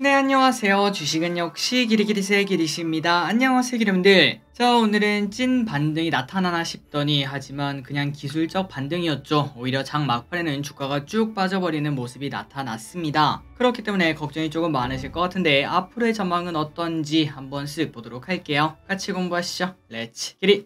네, 안녕하세요. 주식은 역시 기리기리세 기리시입니다. 안녕하세요, 기름들. 자, 오늘은 찐 반등이 나타나나 싶더니 하지만 그냥 기술적 반등이었죠. 오히려 장 막판에는 주가가 쭉 빠져버리는 모습이 나타났습니다. 그렇기 때문에 걱정이 조금 많으실 것 같은데 앞으로의 전망은 어떤지 한번 쓱 보도록 할게요. 같이 공부하시죠. 렛츠 기리!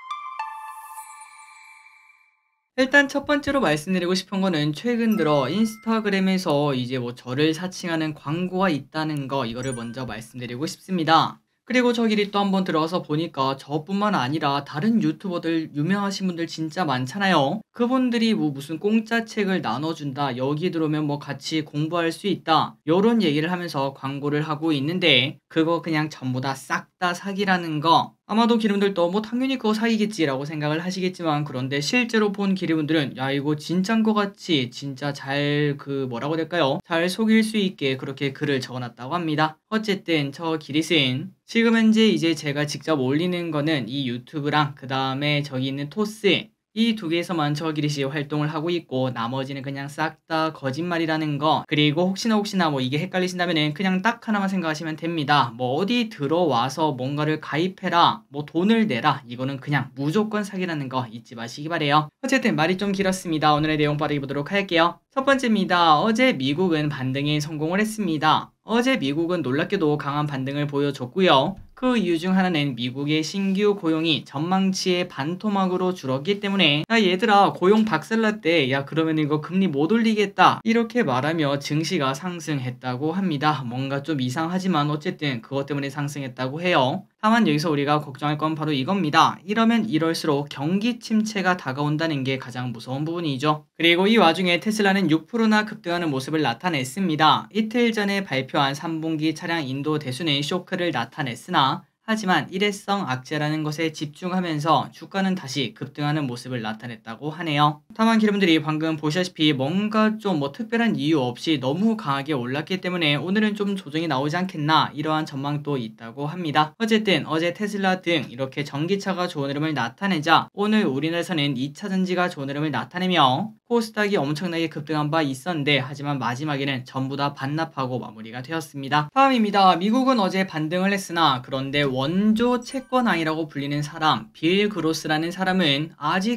일단 첫 번째로 말씀드리고 싶은 거는 최근 들어 인스타그램에서 이제 뭐 저를 사칭하는 광고가 있다는 거, 이거를 먼저 말씀드리고 싶습니다. 그리고 저 길이 또 한번 들어가서 보니까 저뿐만 아니라 다른 유튜버들, 유명하신 분들 진짜 많잖아요. 그분들이 뭐 무슨 공짜 책을 나눠준다, 여기 들어오면 뭐 같이 공부할 수 있다, 요런 얘기를 하면서 광고를 하고 있는데 그거 그냥 전부 다 싹 다 사기라는 거. 아마도 기름들도 뭐 당연히 그거 사기겠지라고 생각을 하시겠지만, 그런데 실제로 본 기름분들은 야, 이거 진짠 거 같이 진짜 잘 뭐라고 해야 될까요? 잘 속일 수 있게 그렇게 글을 적어놨다고 합니다. 어쨌든 저 기릿은 지금 현재 이제 제가 직접 올리는 거는 이 유튜브랑 그 다음에 저기 있는 토스, 이 두 개에서만 저 기릿이 활동을 하고 있고 나머지는 그냥 싹 다 거짓말이라는 거. 그리고 혹시나 뭐 이게 헷갈리신다면은 그냥 딱 하나만 생각하시면 됩니다. 뭐 어디 들어와서 뭔가를 가입해라, 뭐 돈을 내라, 이거는 그냥 무조건 사기라는 거 잊지 마시기 바래요. 어쨌든 말이 좀 길었습니다. 오늘의 내용 빠르게 보도록 할게요. 첫 번째입니다. 어제 미국은 반등에 성공을 했습니다. 어제 미국은 놀랍게도 강한 반등을 보여줬고요. 그 이유 중 하나는 미국의 신규 고용이 전망치의 반토막으로 줄었기 때문에 야, 얘들아 고용 박살났대, 야 그러면 이거 금리 못 올리겠다, 이렇게 말하며 증시가 상승했다고 합니다. 뭔가 좀 이상하지만 어쨌든 그것 때문에 상승했다고 해요. 다만 여기서 우리가 걱정할 건 바로 이겁니다. 이러면 이럴수록 경기 침체가 다가온다는 게 가장 무서운 부분이죠. 그리고 이 와중에 테슬라는 6%나 급등하는 모습을 나타냈습니다. 이틀 전에 발표한 3분기 차량 인도 대수는 쇼크를 나타냈으나 하지만 일회성 악재라는 것에 집중하면서 주가는 다시 급등하는 모습을 나타냈다고 하네요. 다만 기름들이 방금 보시다시피 뭔가 좀 뭐 특별한 이유 없이 너무 강하게 올랐기 때문에 오늘은 좀 조정이 나오지 않겠나, 이러한 전망도 있다고 합니다. 어쨌든 어제 테슬라 등 이렇게 전기차가 좋은 흐름을 나타내자 오늘 우리나라에서는 2차 전지가 좋은 흐름을 나타내며 코스닥이 엄청나게 급등한 바 있었는데 하지만 마지막에는 전부 다 반납하고 마무리가 되었습니다. 다음입니다. 미국은 어제 반등을 했으나 그런데 원조 채권왕이라고 불리는 사람 빌 그로스라는 사람은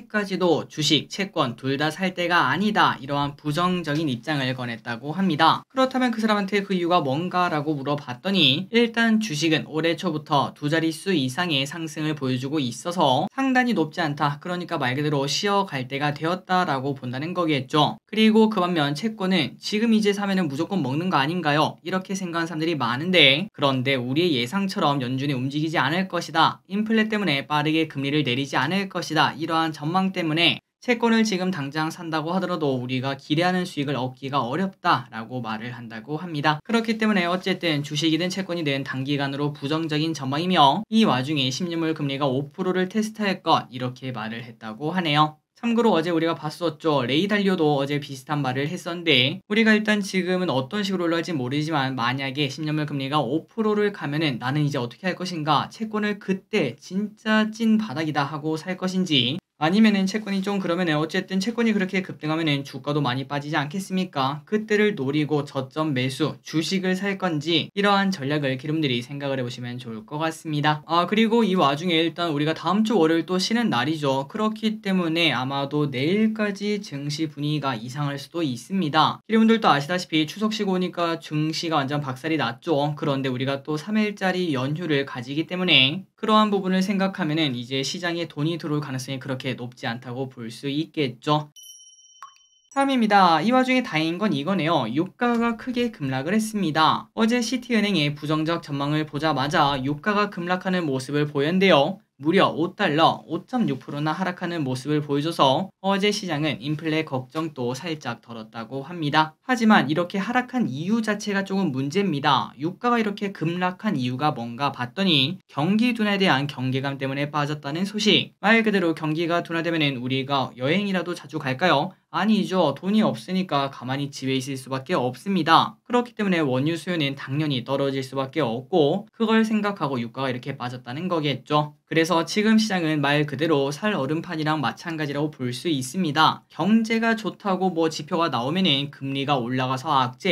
아직까지도 주식, 채권 둘 다 살 때가 아니다, 이러한 부정적인 입장을 권했다고 합니다. 그렇다면 그 사람한테 그 이유가 뭔가라고 물어봤더니 일단 주식은 올해 초부터 두 자릿수 이상의 상승을 보여주고 있어서 상단이 높지 않다, 그러니까 말 그대로 쉬어갈 때가 되었다라고 본다는 거겠죠. 그리고 그 반면 채권은 지금 이제 사면은 무조건 먹는 거 아닌가요? 이렇게 생각하는 사람들이 많은데, 그런데 우리의 예상처럼 연준이 움직이지 않을 것이다, 인플레 때문에 빠르게 금리를 내리지 않을 것이다, 이러한 전망 때문에 채권을 지금 당장 산다고 하더라도 우리가 기대하는 수익을 얻기가 어렵다라고 말을 한다고 합니다. 그렇기 때문에 어쨌든 주식이든 채권이든 단기간으로 부정적인 전망이며 이 와중에 10년물 금리가 5%를 테스트할 것, 이렇게 말을 했다고 하네요. 참고로 어제 우리가 봤었죠. 레이 달리오도 어제 비슷한 말을 했었는데 우리가 일단 지금은 어떤 식으로 올라갈지 모르지만 만약에 10년물 금리가 5%를 가면은 나는 이제 어떻게 할 것인가, 채권을 그때 진짜 찐 바닥이다 하고 살 것인지, 아니면은 채권이 좀 그러면은 어쨌든 채권이 그렇게 급등하면은 주가도 많이 빠지지 않겠습니까? 그때를 노리고 저점 매수, 주식을 살 건지, 이러한 전략을 기름들이 생각을 해보시면 좋을 것 같습니다. 그리고 이 와중에 일단 우리가 다음 주 월요일 또 쉬는 날이죠. 그렇기 때문에 아마도 내일까지 증시 분위기가 이상할 수도 있습니다. 기름들도 아시다시피 추석 쉬고 오니까 증시가 완전 박살이 났죠. 그런데 우리가 또 3일짜리 연휴를 가지기 때문에 그러한 부분을 생각하면은 이제 시장에 돈이 들어올 가능성이 그렇게 높지 않다고 볼 수 있겠죠. 다음입니다. 이 와중에 다행인 건 이거네요. 유가가 크게 급락을 했습니다. 어제 시티은행의 부정적 전망을 보자마자 유가가 급락하는 모습을 보였는데요. 무려 5달러, 5.6%나 하락하는 모습을 보여줘서 어제 시장은 인플레 걱정도 살짝 덜었다고 합니다. 하지만 이렇게 하락한 이유 자체가 조금 문제입니다. 유가가 이렇게 급락한 이유가 뭔가 봤더니 경기 둔화에 대한 경계감 때문에 빠졌다는 소식. 말 그대로 경기가 둔화되면 우리가 여행이라도 자주 갈까요? 아니죠. 돈이 없으니까 가만히 집에 있을 수밖에 없습니다. 그렇기 때문에 원유 수요는 당연히 떨어질 수밖에 없고 그걸 생각하고 유가가 이렇게 빠졌다는 거겠죠. 그래서 지금 시장은 말 그대로 살 얼음판이랑 마찬가지라고 볼 수 있습니다. 경제가 좋다고 뭐 지표가 나오면은 금리가 올라가서 악재,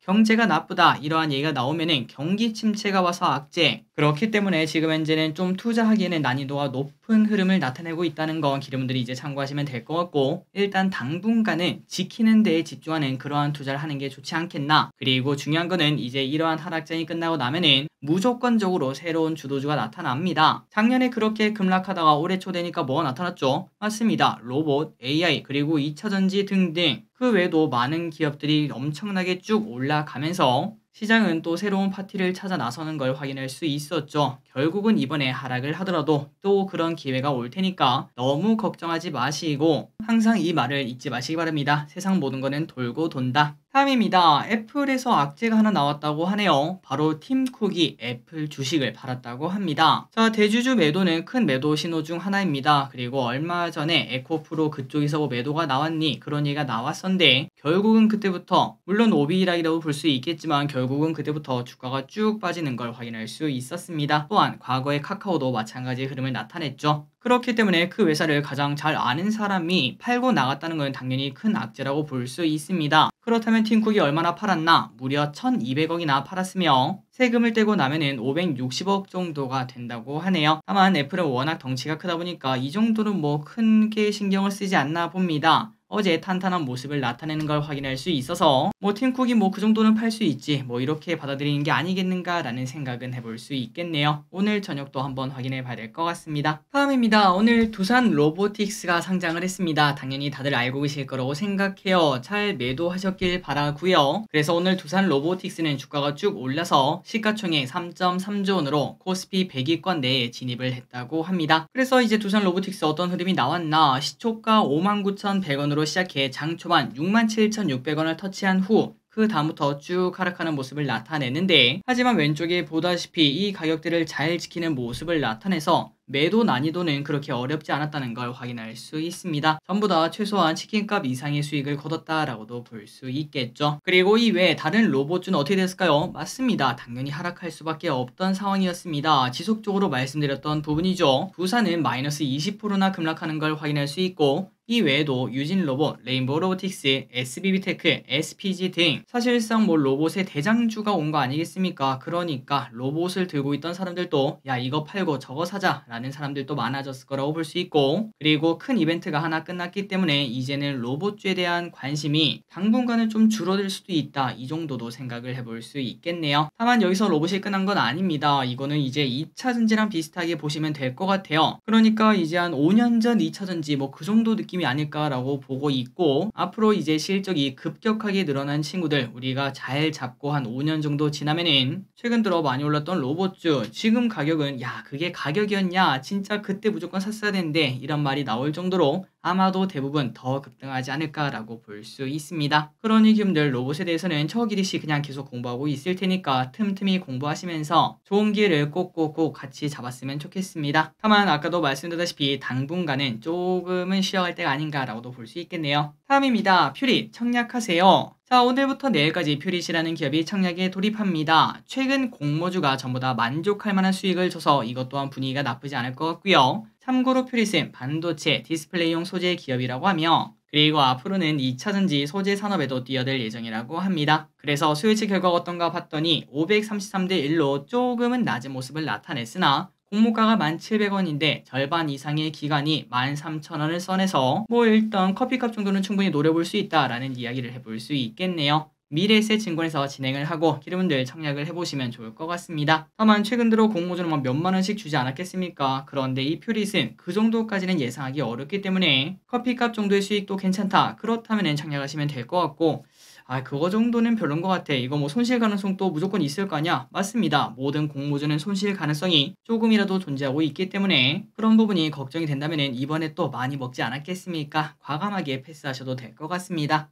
경제가 나쁘다 이러한 얘기가 나오면은 경기 침체가 와서 악재. 그렇기 때문에 지금 현재는 좀 투자하기에는 난이도가 높은 흐름을 나타내고 있다는 거 기름분들이 이제 참고하시면 될 것 같고, 일단 당분간은 지키는 데에 집중하는 그러한 투자를 하는 게 좋지 않겠나. 그리고 중요한 거는 이제 이러한 하락장이 끝나고 나면은 무조건적으로 새로운 주도주가 나타납니다. 작년에 그렇게 급락하다가 올해 초 되니까 뭐가 나타났죠? 맞습니다. 로봇, AI, 그리고 2차전지 등등 그 외에도 많은 기업들이 엄청나게 쭉 올라가면서 시장은 또 새로운 파티를 찾아 나서는 걸 확인할 수 있었죠. 결국은 이번에 하락을 하더라도 또 그런 기회가 올 테니까 너무 걱정하지 마시고 항상 이 말을 잊지 마시기 바랍니다. 세상 모든 거는 돌고 돈다. 다음입니다. 애플에서 악재가 하나 나왔다고 하네요. 바로 팀 쿡이 애플 주식을 팔았다고 합니다. 자, 대주주 매도는 큰 매도 신호 중 하나입니다. 그리고 얼마 전에 에코프로 그쪽에서 뭐 매도가 나왔니? 그런 얘기가 나왔었는데 결국은 그때부터 물론 오비락이라고 볼 수 있겠지만 결국은 그때부터 주가가 쭉 빠지는 걸 확인할 수 있었습니다. 또한 과거의 카카오도 마찬가지의 흐름을 나타냈죠. 그렇기 때문에 그 회사를 가장 잘 아는 사람이 팔고 나갔다는 건 당연히 큰 악재라고 볼 수 있습니다. 그렇다면 팀쿡이 얼마나 팔았나? 무려 1200억이나 팔았으며 세금을 떼고 나면은 560억 정도가 된다고 하네요. 다만 애플은 워낙 덩치가 크다 보니까 이 정도는 뭐 크게 신경을 쓰지 않나 봅니다. 어제 탄탄한 모습을 나타내는 걸 확인할 수 있어서 뭐 팀쿡이 뭐 그 정도는 팔 수 있지 뭐 이렇게 받아들이는 게 아니겠는가 라는 생각은 해볼 수 있겠네요. 오늘 저녁도 한번 확인해 봐야 될 것 같습니다. 다음입니다. 오늘 두산 로보틱스가 상장을 했습니다. 당연히 다들 알고 계실 거라고 생각해요. 잘 매도하셨길 바라고요. 그래서 오늘 두산 로보틱스는 주가가 쭉 올라서 시가총액 3.3조 원으로 코스피 100위권 내에 진입을 했다고 합니다. 그래서 이제 두산 로보틱스 어떤 흐름이 나왔나? 시초가 59,100원으로 시작해 장 초반 67,600원을 터치한 후 그 다음부터 쭉 하락하는 모습을 나타내는데, 하지만 왼쪽에 보다시피 이 가격대를 잘 지키는 모습을 나타내서 매도 난이도는 그렇게 어렵지 않았다는 걸 확인할 수 있습니다. 전부 다 최소한 치킨값 이상의 수익을 거뒀다라고도 볼 수 있겠죠. 그리고 이외에 다른 로봇주는 어떻게 됐을까요? 맞습니다. 당연히 하락할 수밖에 없던 상황이었습니다. 지속적으로 말씀드렸던 부분이죠. 두산은 마이너스 20%나 급락하는 걸 확인할 수 있고, 이 외에도 유진로봇, 레인보우 로보틱스, SBB테크, SPG 등 사실상 뭐 로봇의 대장주가 온 거 아니겠습니까? 그러니까 로봇을 들고 있던 사람들도 야 이거 팔고 저거 사자 라는 사람들도 많아졌을 거라고 볼 수 있고, 그리고 큰 이벤트가 하나 끝났기 때문에 이제는 로봇주에 대한 관심이 당분간은 좀 줄어들 수도 있다, 이 정도도 생각을 해볼 수 있겠네요. 다만 여기서 로봇이 끝난 건 아닙니다. 이거는 이제 2차전지랑 비슷하게 보시면 될 것 같아요. 그러니까 이제 한 5년 전 2차전지 뭐 그 정도 느낌이 아닐까라고 보고 있고, 앞으로 이제 실적이 급격하게 늘어난 친구들 우리가 잘 잡고 한 5년 정도 지나면은 최근 들어 많이 올랐던 로봇주 지금 가격은 야 그게 가격이었냐 진짜 그때 무조건 샀어야 되는데 이런 말이 나올 정도로 아마도 대부분 더 급등하지 않을까라고 볼 수 있습니다. 그러니 기업들 로봇에 대해서는 저기리씨 그냥 계속 공부하고 있을 테니까 틈틈이 공부하시면서 좋은 기회를 꼭꼭꼭 같이 잡았으면 좋겠습니다. 다만 아까도 말씀드렸다시피 당분간은 조금은 쉬어갈 때가 아닌가라고도 볼 수 있겠네요. 다음입니다. 퓨릿 청약하세요. 자, 오늘부터 내일까지 퓨릿이라는 기업이 청약에 돌입합니다. 최근 공모주가 전부 다 만족할 만한 수익을 줘서 이것 또한 분위기가 나쁘지 않을 것 같고요. 참고로 퓨릿은 반도체, 디스플레이용 소재 기업이라고 하며, 그리고 앞으로는 2차전지 소재 산업에도 뛰어들 예정이라고 합니다. 그래서 수요일치 결과가 어떤가 봤더니 533대 1로 조금은 낮은 모습을 나타냈으나 공모가가 1,700원인데 절반 이상의 기간이 13,000원을 써내서 뭐 일단 커피값 정도는 충분히 노려볼 수 있다라는 이야기를 해볼 수 있겠네요. 미래에셋 증권에서 진행을 하고 여러분들 청약을 해보시면 좋을 것 같습니다. 다만 최근 들어 공모주는 막 몇만 원씩 주지 않았겠습니까? 그런데 이 퓨릿은 그 정도까지는 예상하기 어렵기 때문에 커피값 정도의 수익도 괜찮다, 그렇다면 청약하시면 될 것 같고, 그거 정도는 별론 것 같아. 이거 뭐 손실 가능성도 무조건 있을 거 아니야? 맞습니다. 모든 공모주는 손실 가능성이 조금이라도 존재하고 있기 때문에 그런 부분이 걱정이 된다면 이번에 또 많이 먹지 않았겠습니까? 과감하게 패스하셔도 될 것 같습니다.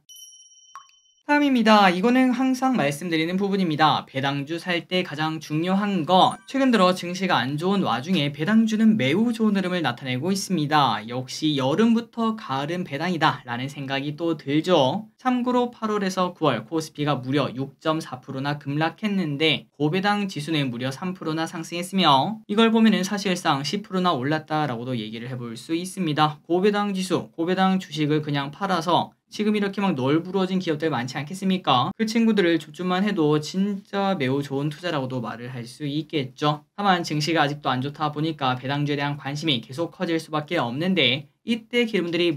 다음입니다. 이거는 항상 말씀드리는 부분입니다. 배당주 살 때 가장 중요한 거, 최근 들어 증시가 안 좋은 와중에 배당주는 매우 좋은 흐름을 나타내고 있습니다. 역시 여름부터 가을은 배당이다 라는 생각이 또 들죠. 참고로 8월에서 9월 코스피가 무려 6.4%나 급락했는데 고배당 지수는 무려 3%나 상승했으며, 이걸 보면은 사실상 10%나 올랐다라고도 얘기를 해볼 수 있습니다. 고배당 지수, 고배당 주식을 그냥 팔아서 지금 이렇게 막 널브러진 기업들 많지 않겠습니까? 그 친구들을 줍줍만 해도 진짜 매우 좋은 투자라고도 말을 할 수 있겠죠. 다만 증시가 아직도 안 좋다 보니까 배당주에 대한 관심이 계속 커질 수밖에 없는데, 이때 기업들이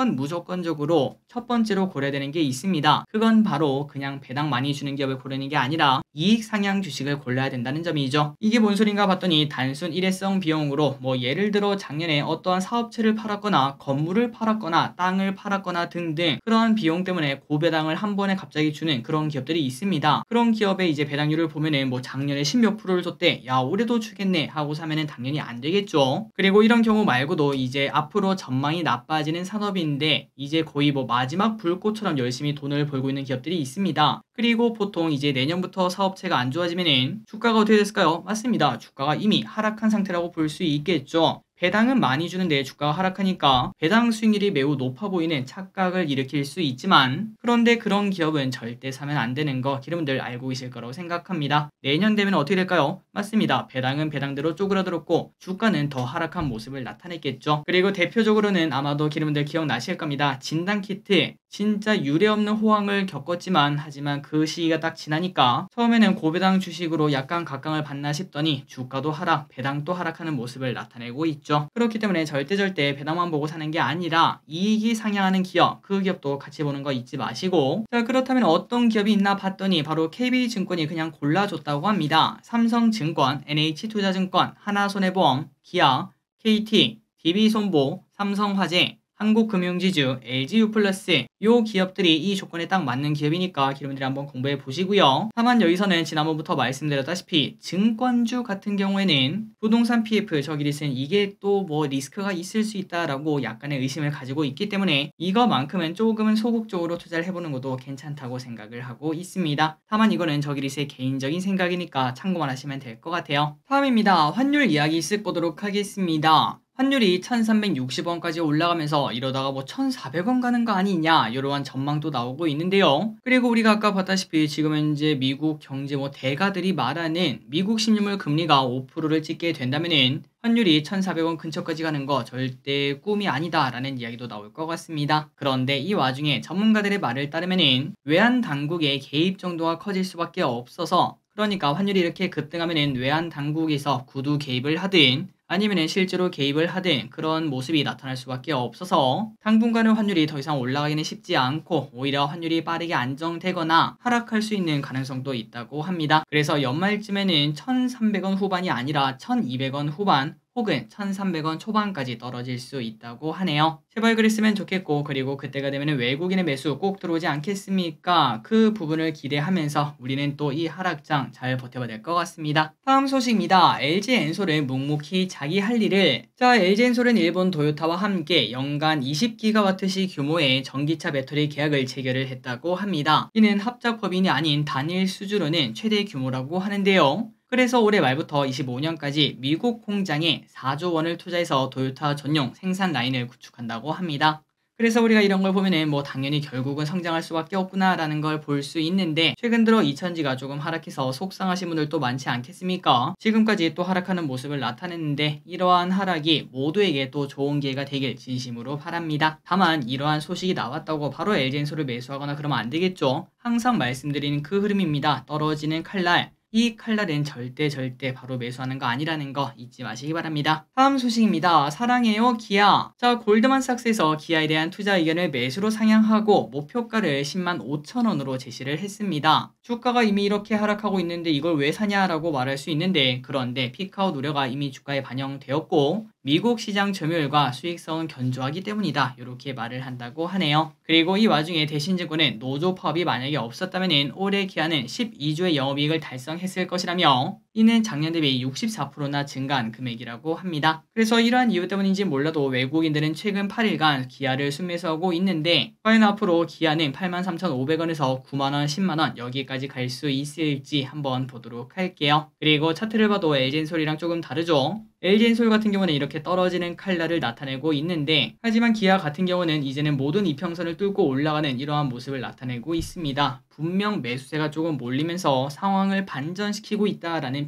무조건적으로 첫 번째로 고려되는 게 있습니다. 그건 바로 그냥 배당 많이 주는 기업을 고르는 게 아니라 이익 상향 주식을 골라야 된다는 점이죠. 이게 뭔 소린가 봤더니 단순 일회성 비용으로 뭐 예를 들어 작년에 어떠한 사업체를 팔았거나 건물을 팔았거나 땅을 팔았거나 등등 그런 비용 때문에 고배당을 한 번에 갑자기 주는 그런 기업들이 있습니다. 그런 기업의 이제 배당률을 보면은 뭐 작년에 10몇 프로를 줬대, 야 올해도 주겠네 하고 사면은 당연히 안 되겠죠. 그리고 이런 경우 말고도 이제 앞으로 전망이 나빠지는 산업인데 이제 거의 뭐 마지막 불꽃처럼 열심히 돈을 벌고 있는 기업들이 있습니다. 그리고 보통 이제 내년부터 사업체가 안 좋아지면은 주가가 어떻게 됐을까요? 맞습니다. 주가가 이미 하락한 상태라고 볼 수 있겠죠. 배당은 많이 주는데 주가가 하락하니까 배당 수익률이 매우 높아 보이는 착각을 일으킬 수 있지만, 그런데 그런 기업은 절대 사면 안 되는 거 여러분들 알고 계실 거라고 생각합니다. 내년 되면 어떻게 될까요? 맞습니다. 배당은 배당대로 쪼그라들었고 주가는 더 하락한 모습을 나타냈겠죠. 그리고 대표적으로는 아마도 여러분들 기억나실 겁니다. 진단키트 진짜 유례없는 호황을 겪었지만 하지만 그 시기가 딱 지나니까 처음에는 고배당 주식으로 약간 각광을 받나 싶더니 주가도 하락, 배당도 하락하는 모습을 나타내고 있죠. 그렇기 때문에 절대 배당만 보고 사는 게 아니라 이익이 상향하는 기업, 그 기업도 같이 보는 거 잊지 마시고, 자 그렇다면 어떤 기업이 있나 봤더니 바로 KB증권이 그냥 골라줬다고 합니다. 삼성증권, NH투자증권, 하나손해보험, 기아, KT, DB손보, 삼성화재, 한국금융지주, LG유플러스 요 기업들이 이 조건에 딱 맞는 기업이니까 여러분들이 한번 공부해 보시고요. 다만 여기서는 지난번부터 말씀드렸다시피 증권주 같은 경우에는 부동산 PF 저기리슨 이게 또 뭐 리스크가 있을 수 있다라고 약간의 의심을 가지고 있기 때문에 이거만큼은 조금은 소극적으로 투자를 해보는 것도 괜찮다고 생각을 하고 있습니다. 다만 이거는 저기리스의 개인적인 생각이니까 참고만 하시면 될 것 같아요. 다음입니다. 환율 이야기 쓱 보도록 하겠습니다. 환율이 1360원까지 올라가면서 이러다가 뭐 1400원 가는 거 아니냐 이러한 전망도 나오고 있는데요. 그리고 우리가 아까 봤다시피 지금은 이제 미국 경제 뭐 대가들이 말하는 미국 신용물 금리가 5%를 찍게 된다면은 환율이 1400원 근처까지 가는 거 절대 꿈이 아니다 라는 이야기도 나올 것 같습니다. 그런데 이 와중에 전문가들의 말을 따르면은 외환 당국의 개입 정도가 커질 수밖에 없어서, 그러니까 환율이 이렇게 급등하면은 외환 당국에서 구두 개입을 하든 아니면 실제로 개입을 하든 그런 모습이 나타날 수밖에 없어서 당분간은 환율이 더 이상 올라가기는 쉽지 않고 오히려 환율이 빠르게 안정되거나 하락할 수 있는 가능성도 있다고 합니다. 그래서 연말쯤에는 1300원 후반이 아니라 1200원 후반 혹은 1300원 초반까지 떨어질 수 있다고 하네요. 제발 그랬으면 좋겠고, 그리고 그때가 되면 외국인의 매수 꼭 들어오지 않겠습니까? 그 부분을 기대하면서 우리는 또 이 하락장 잘 버텨봐야 될 것 같습니다. 다음 소식입니다. LG엔솔은 묵묵히 자기 할 일을, LG엔솔은 일본 도요타와 함께 연간 20기가와트시 규모의 전기차 배터리 계약을 체결을 했다고 합니다. 이는 합작 법인이 아닌 단일 수주로는 최대 규모라고 하는데요. 그래서 올해 말부터 25년까지 미국 공장에 4조 원을 투자해서 도요타 전용 생산 라인을 구축한다고 합니다. 그래서 우리가 이런 걸 보면은 뭐 당연히 결국은 성장할 수밖에 없구나라는 걸 볼 수 있는데, 최근 들어 2000지가 조금 하락해서 속상하신 분들도 많지 않겠습니까? 지금까지 또 하락하는 모습을 나타냈는데 이러한 하락이 모두에게 또 좋은 기회가 되길 진심으로 바랍니다. 다만 이러한 소식이 나왔다고 바로 LG엔솔을 매수하거나 그러면 안 되겠죠. 항상 말씀드리는 그 흐름입니다. 떨어지는 칼날, 이 칼날은 절대 바로 매수하는 거 아니라는 거 잊지 마시기 바랍니다. 다음 소식입니다. 사랑해요 기아. 골드만삭스에서 기아에 대한 투자 의견을 매수로 상향하고 목표가를 10만 5천원으로 제시를 했습니다. 주가가 이미 이렇게 하락하고 있는데 이걸 왜 사냐라고 말할 수 있는데, 그런데 피크아웃 우려가 이미 주가에 반영되었고 미국 시장 점유율과 수익성은 견조하기 때문이다, 이렇게 말을 한다고 하네요. 그리고 이 와중에 대신증권은 노조 파업이 만약에 없었다면 올해 기아는 12조의 영업이익을 달성했을 것이라며, 이는 작년 대비 64%나 증가한 금액이라고 합니다. 그래서 이러한 이유 때문인지 몰라도 외국인들은 최근 8일간 기아를 순매수하고 있는데, 과연 앞으로 기아는 83,500원에서 9만원, 10만원 여기까지 갈 수 있을지 한번 보도록 할게요. 그리고 차트를 봐도 LG엔솔이랑 조금 다르죠. LG엔솔 같은 경우는 이렇게 떨어지는 칼날을 나타내고 있는데, 하지만 기아 같은 경우는 이제는 모든 이평선을 뚫고 올라가는 이러한 모습을 나타내고 있습니다. 분명 매수세가 조금 몰리면서 상황을 반전시키고 있다라는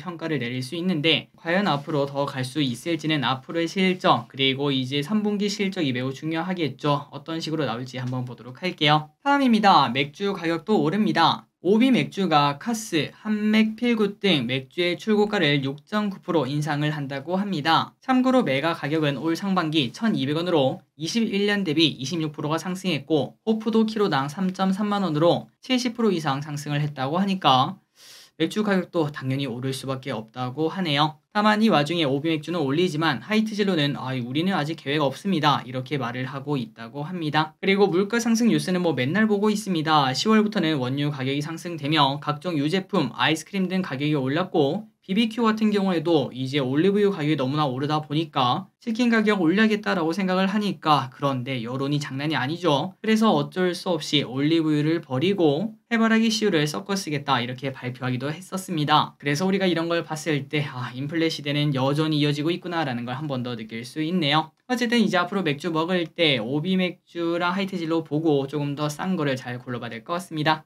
평가를 내릴 수 있는데 과연 앞으로 더 갈 수 있을지는 앞으로의 실적 그리고 이제 3분기 실적이 매우 중요하겠죠. 어떤 식으로 나올지 한번 보도록 할게요. 다음입니다. 맥주 가격도 오릅니다. 오비 맥주가 카스, 한맥, 필굿 등 맥주의 출고가를 6.9% 인상을 한다고 합니다. 참고로 메가 가격은 올 상반기 1,200원으로 21년 대비 26%가 상승했고 호프도 키로당 3.3만원으로 70% 이상 상승을 했다고 하니까 맥주 가격도 당연히 오를 수밖에 없다고 하네요. 다만 이 와중에 오비 맥주는 올리지만 하이트진로는 우리는 아직 계획 없습니다. 이렇게 말을 하고 있다고 합니다. 그리고 물가 상승 뉴스는 맨날 보고 있습니다. 10월부터는 원유 가격이 상승되며 각종 유제품, 아이스크림 등 가격이 올랐고 BBQ 같은 경우에도 이제 올리브유 가격이 너무나 오르다 보니까 치킨 가격 올려야겠다라고 생각을 하니까 그런데 여론이 장난이 아니죠. 그래서 어쩔 수 없이 올리브유를 버리고 해바라기 씨유를 섞어 쓰겠다 이렇게 발표하기도 했었습니다. 그래서 우리가 이런 걸 봤을 때 인플레 시대는 여전히 이어지고 있구나라는 걸 한 번 더 느낄 수 있네요. 어쨌든 이제 앞으로 맥주 먹을 때 오비 맥주랑 하이트진로 보고 조금 더 싼 거를 잘 골라봐야 될 것 같습니다.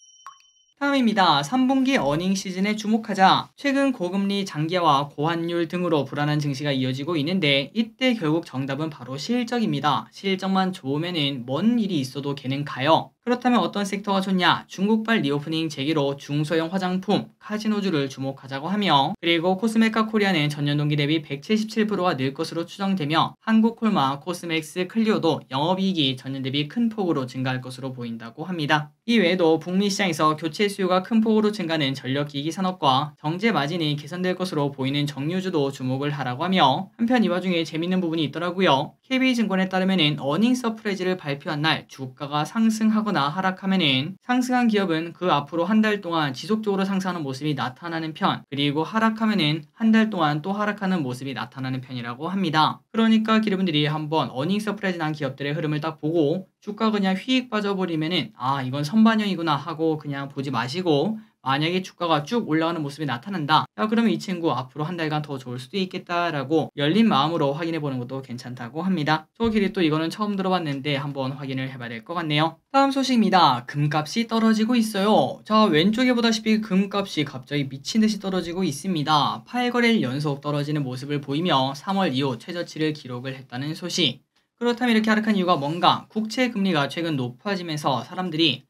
다음입니다. 3분기 어닝 시즌에 주목하자. 최근 고금리 장기화와 고환율 등으로 불안한 증시가 이어지고 있는데 이때 결국 정답은 바로 실적입니다. 실적만 좋으면은 뭔 일이 있어도 걔는 가요. 그렇다면 어떤 섹터가 좋냐? 중국발 리오프닝 재개로 중소형 화장품, 카지노주를 주목하자고 하며 그리고 코스메카 코리아는 전년 동기 대비 177%가 늘 것으로 추정되며 한국콜마, 코스맥스, 클리오도 영업이익이 전년 대비 큰 폭으로 증가할 것으로 보인다고 합니다. 이 외에도 북미 시장에서 교체 수요가 큰 폭으로 증가하는 전력기기 산업과 정제 마진이 개선될 것으로 보이는 정유주도 주목을 하라고 하며 한편 이 와중에 재밌는 부분이 있더라고요. KB증권에 따르면 어닝 서프라이즈를 발표한 날 주가가 상승하거나 하락하면은 상승한 기업은 그 앞으로 한 달 동안 지속적으로 상승하는 모습이 나타나는 편 그리고 하락하면은 한 달 동안 또 하락하는 모습이 나타나는 편이라고 합니다. 그러니까 기업분들이 한번 어닝 서프라이즈 난 기업들의 흐름을 딱 보고 주가 그냥 휙 빠져버리면은 이건 선반영이구나 하고 그냥 보지 마시고 만약에 주가가 쭉 올라가는 모습이 나타난다. 그러면 이 친구 앞으로 한 달간 더 좋을 수도 있겠다라고 열린 마음으로 확인해 보는 것도 괜찮다고 합니다. 저 길이 또 이거는 처음 들어봤는데 한번 확인을 해봐야 될 것 같네요. 다음 소식입니다. 금값이 떨어지고 있어요. 자, 왼쪽에 보다시피 금값이 갑자기 미친듯이 떨어지고 있습니다. 8거래일 연속 떨어지는 모습을 보이며 3월 이후 최저치를 기록을 했다는 소식. 그렇다면 이렇게 하락한 이유가 뭔가? 국채 금리가 최근 높아지면서 사람들이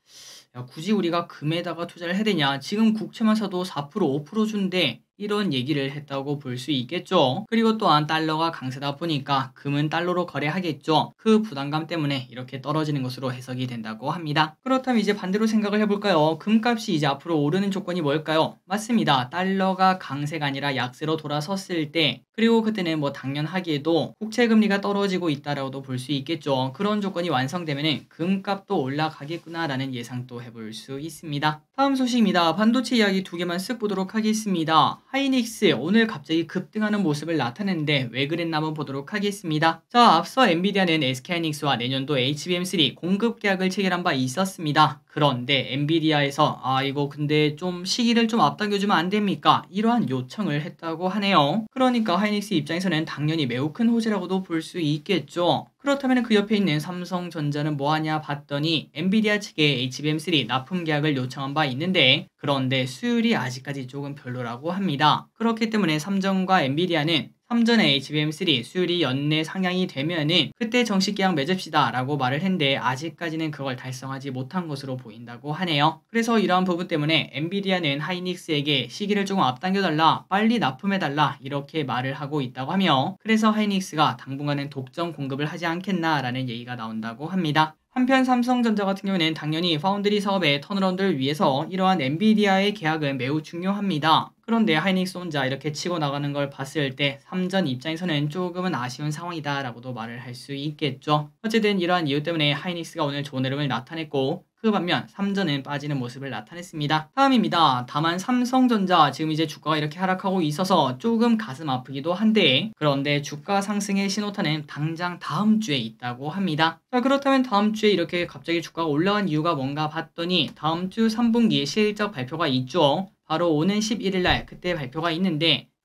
굳이 우리가 금에다가 투자를 해야 되냐? 지금 국채만 사도 4%, 5% 준대. 이런 얘기를 했다고 볼 수 있겠죠. 그리고 또한 달러가 강세다 보니까 금은 달러로 거래하겠죠. 그 부담감 때문에 이렇게 떨어지는 것으로 해석이 된다고 합니다. 그렇다면 이제 반대로 생각을 해볼까요? 금값이 이제 앞으로 오르는 조건이 뭘까요? 맞습니다. 달러가 강세가 아니라 약세로 돌아섰을 때 그리고 그때는 당연하게도 국채 금리가 떨어지고 있다라고도 볼 수 있겠죠. 그런 조건이 완성되면 금값도 올라가겠구나라는 예상도 해볼 수 있습니다. 다음 소식입니다. 반도체 이야기 두 개만 쓱 보도록 하겠습니다. 하이닉스 오늘 갑자기 급등하는 모습을 나타냈는데 왜 그랬나 한번 보도록 하겠습니다. 자, 앞서 엔비디아는 SK하이닉스와 내년도 HBM3 공급 계약을 체결한 바 있었습니다. 그런데 엔비디아에서 이거 근데 좀 시기를 좀 앞당겨주면 안 됩니까? 이러한 요청을 했다고 하네요. 그러니까 하이닉스 입장에서는 당연히 매우 큰 호재라고도 볼 수 있겠죠. 그렇다면 그 옆에 있는 삼성전자는 뭐하냐 봤더니 엔비디아 측에 HBM3 납품 계약을 요청한 바 있는데 그런데 수율이 아직까지 조금 별로라고 합니다. 그렇기 때문에 삼성과 엔비디아는 삼전의 HBM3 수율이 연내 상향이 되면은 그때 정식 계약 맺읍시다 라고 말을 했는데 아직까지는 그걸 달성하지 못한 것으로 보인다고 하네요. 그래서 이러한 부분 때문에 엔비디아는 하이닉스에게 시기를 조금 앞당겨달라, 빨리 납품해달라 이렇게 말을 하고 있다고 하며 그래서 하이닉스가 당분간은 독점 공급을 하지 않겠나 라는 얘기가 나온다고 합니다. 한편 삼성전자 같은 경우에는 당연히 파운드리 사업의 턴어라운드를 위해서 이러한 엔비디아의 계약은 매우 중요합니다. 그런데 하이닉스 혼자 이렇게 치고 나가는 걸 봤을 때 삼전 입장에서는 조금은 아쉬운 상황이다 라고도 말을 할 수 있겠죠. 어쨌든 이러한 이유 때문에 하이닉스가 오늘 좋은 흐름을 나타냈고 그 반면 삼전은 빠지는 모습을 나타냈습니다. 다음입니다. 다만 삼성전자 지금 이제 주가가 이렇게 하락하고 있어서 조금 가슴 아프기도 한데 그런데 주가 상승의 신호탄은 당장 다음 주에 있다고 합니다. 자, 그렇다면 다음 주에 이렇게 갑자기 주가가 올라간 이유가 뭔가 봤더니 다음 주 3분기 실적 발표가 있죠. 바로 오는 11일 날 그때 발표가 있는데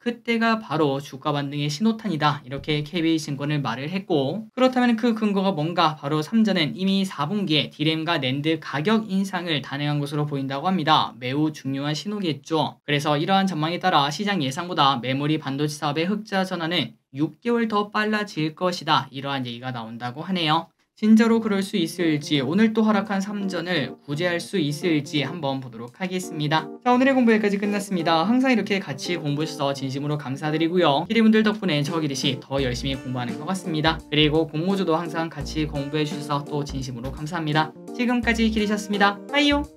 그때가 바로 주가 반등의 신호탄이다. 이렇게 KB증권은 말을 했고, 그렇다면 그 근거가 뭔가? 바로 삼전은 이미 4분기에 디램과 낸드 가격 인상을 단행한 것으로 보인다고 합니다. 매우 중요한 신호겠죠. 그래서 이러한 전망에 따라 시장 예상보다 메모리 반도체 사업의 흑자 전환은 6개월 더 빨라질 것이다. 이러한 얘기가 나온다고 하네요. 진짜로 그럴 수 있을지, 오늘 또 하락한 삼전을 구제할 수 있을지 한번 보도록 하겠습니다. 자, 오늘의 공부 여기까지 끝났습니다. 항상 이렇게 같이 공부해주셔서 진심으로 감사드리고요. 기리분들 덕분에 저 기리시 더 열심히 공부하는 것 같습니다. 그리고 공모주도 항상 같이 공부해주셔서 또 진심으로 감사합니다. 지금까지 기리셨습니다. 빠이요.